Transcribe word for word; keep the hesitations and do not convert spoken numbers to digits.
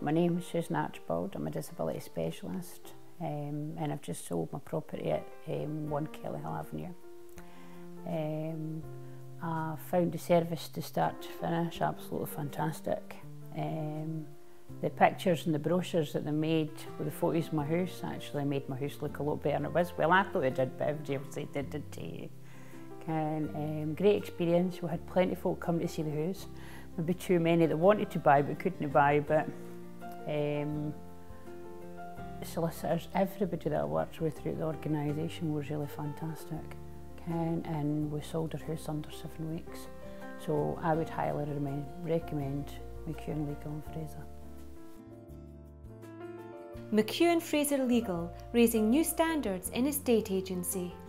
my name is Susan Archibald. I'm a disability specialist, um, and I've just sold my property at um, one Kelly Hill Avenue. Um, I found the service to start to finish absolutely fantastic. Um, the pictures and the brochures that they made with the photos of my house actually made my house look a lot better than it was. Well, I thought it did, but everybody else said it did too. And, um, great experience. We had plenty of folk come to see the house. Maybe too many that wanted to buy but couldn't buy, but um, solicitors, everybody that I worked with through the organisation was really fantastic. Ken, and we sold our house under seven weeks. So I would highly recommend McEwan Legal and Fraser. McEwan Fraser Legal, raising new standards in estate agency.